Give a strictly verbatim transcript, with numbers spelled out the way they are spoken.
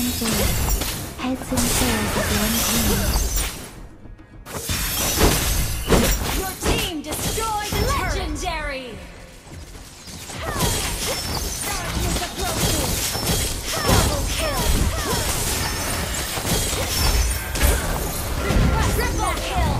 sword. Heads and tails of one team. Your team destroyed legendary. Darkness approaching. Double kill. Triple kill.